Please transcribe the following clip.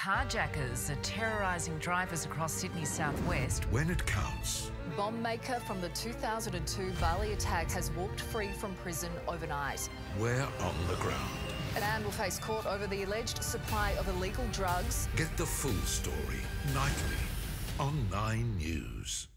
Carjackers are terrorising drivers across Sydney's southwest. When it counts. Bomb maker from the 2002 Bali attack has walked free from prison overnight. We're on the ground. A man will face court over the alleged supply of illegal drugs. Get the full story nightly on 9 News.